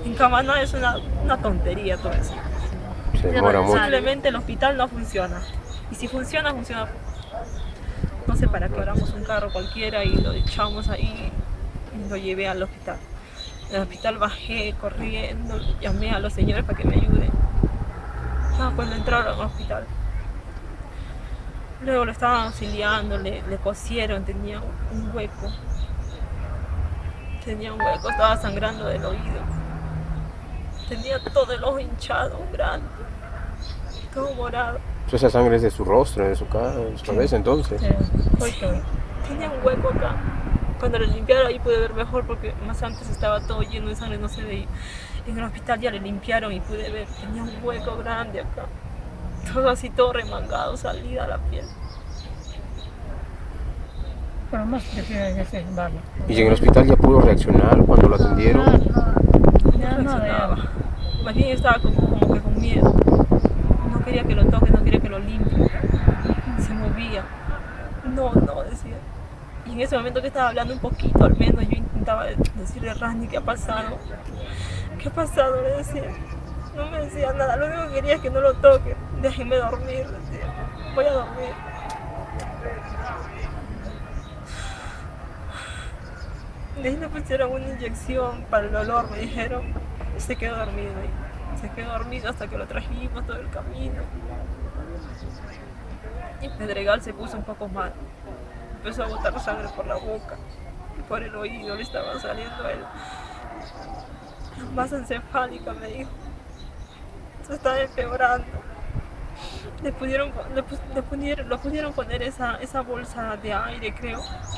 En Camaná es una tontería todo eso. Se demora mucho. Simplemente el hospital no funciona. Y si funciona, funciona. No sé para qué oramos un carro cualquiera y lo echamos ahí y lo llevé al hospital. En el hospital bajé corriendo, llamé a los señores para que me ayuden. Pues lo entraron al hospital. Luego lo estaban auxiliando, le cosieron, tenía un hueco. Estaba sangrando del oído. Tenía todo el ojo hinchado, grande, todo morado. Esa sangre es de su rostro, de su cabeza entonces. Sí. Tenía un hueco acá. Cuando lo limpiaron ahí pude ver mejor porque más antes estaba todo lleno de sangre, no se veía. En el hospital ya le limpiaron y pude ver, tenía un hueco grande acá. Todo así, todo remangado, salida la piel. Pero más prefiero ese barrio. Y en el hospital ya pudo reaccionar cuando lo atendieron. No reaccionaba. Más bien estaba como que con miedo. No quería que lo toque, no quería que lo limpie. Se movía. No, decía. Y en ese momento que estaba hablando un poquito, al menos yo intentaba decirle, Randy, ¿qué ha pasado? ¿Qué ha pasado? Le decía. No me decía nada, lo único que quería es que no lo toque. Déjenme dormir, decía. Voy a dormir. De ahí le pusieron una inyección para el dolor, me dijeron. Y se quedó dormido ahí. Se quedó dormido hasta que lo trajimos todo el camino. Y Pedregal se puso un poco mal. Empezó a botar sangre por la boca y por el oído le estaba saliendo la masa encefálica, me dijo. Se estaba empeorando. Le pudieron poner esa bolsa de aire, creo.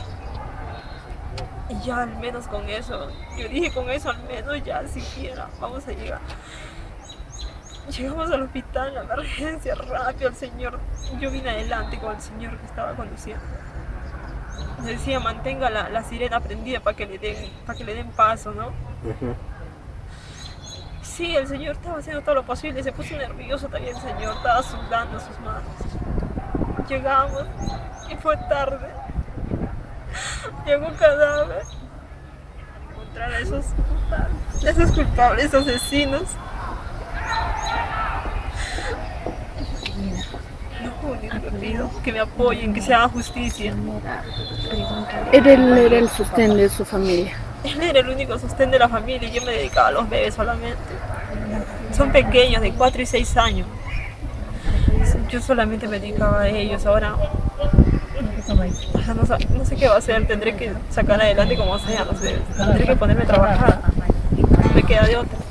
Y ya al menos con eso, yo dije con eso al menos ya siquiera vamos a llegar. Llegamos al hospital, a la emergencia, rápido el señor. Yo vine adelante con el señor que estaba conduciendo. Me decía, mantenga la sirena prendida para que le den paso, ¿no? Sí, el señor estaba haciendo todo lo posible, se puso nervioso también el señor, estaba sudando sus manos. Llegamos y fue tarde. Llegó un cadáver. Encontrar a esos culpables asesinos. Lo único que pido, que me apoyen, que se haga justicia. Él era el sostén de su familia. Él era el único sostén de la familia y yo me dedicaba a los bebés solamente. Son pequeños, de 4 y 6 años. Yo solamente me dedicaba a ellos. Ahora no sé qué va a hacer, tendré que sacar adelante como sea, no sé, tendré que ponerme a trabajar. No me queda de otra.